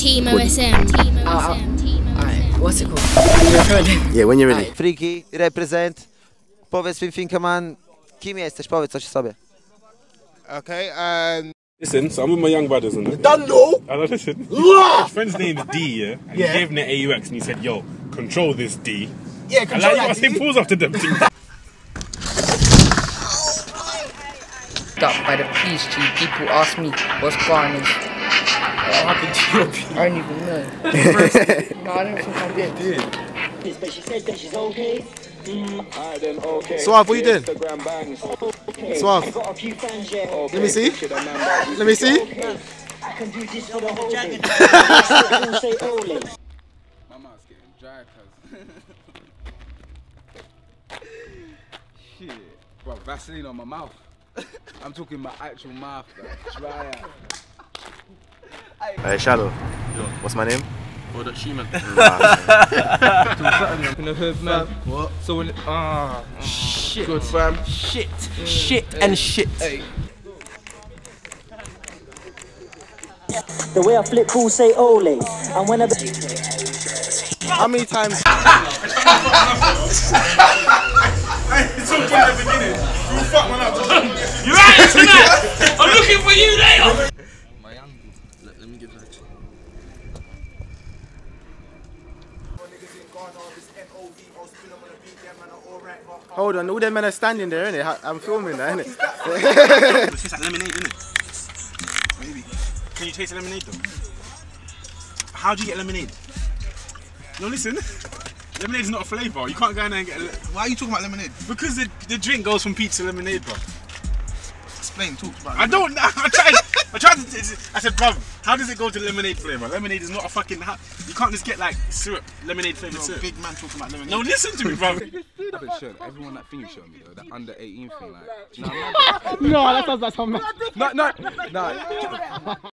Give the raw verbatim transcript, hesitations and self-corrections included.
Team O S M. Team O S M. Team O S M. Alright, what's it called? Yeah, when you're ready. Friki, represent. Powiedz mi, Finkaman, kim jesteś? Powiedz coś o sobie. Okay, um... Listen, so I'm with my young brothers and Don't know! I know, listen. His friend's name is D, yeah? And Yeah. he gave him the A U X and he said, yo, control this D. Yeah, And control like, you that gotta say D. pause after them things. Up by the peace tree, people ask me what's going on. What happened to your piece? I don't even know. No, I don't think I did. But she said that she's okay. Mm. Alright then, okay. Suave, what you doing? Okay. Suave. I got a few fans, yeah. Okay. Let me see. Let me see. Okay. I can do this for the whole day. Don't say only. My mouth's getting dry, cuz. Shit. Bro, Vaseline on my mouth. I'm talking my actual mouth, like, dry out. Hey, Shallow. What's my name? Or that she man. In the hood, man. What? So when ah uh, shit. Good fam. Shit. Mm. Shit hey. And shit. Hey. The way I flip cool say ole. And when I How many times? It's all from the beginning. You fuck one up. You're right, tonight. I'm looking for you later. My young, let, let me give that. Hold on, all them men are standing there, innit? I'm filming that, innit? It tastes like lemonade, innit? Maybe. Can you taste lemonade though? How do you get lemonade? No, listen. Lemonade is not a flavour. You can't go in there and get. Why are you talking about lemonade? Because the the drink goes from peach to lemonade, bro. Explain, talk about. I don't know. I tried. I tried to. I said, bro, how does it go to lemonade flavour? Lemonade is not a fucking. You can't just get like syrup, lemonade flavoured No, syrup. big man talking about lemonade. No, listen to me, bro. I've been showing everyone that thing you showed me though, that under eighteen thing, like. No, No, that sounds like something. no, no, no.